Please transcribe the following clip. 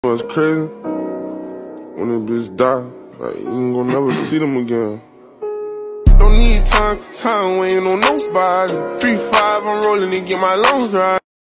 It's crazy when a bitch die. Like, you ain't gonna never see them again. Don't need time waiting on nobody. 3-5, I'm rolling to get my lungs right.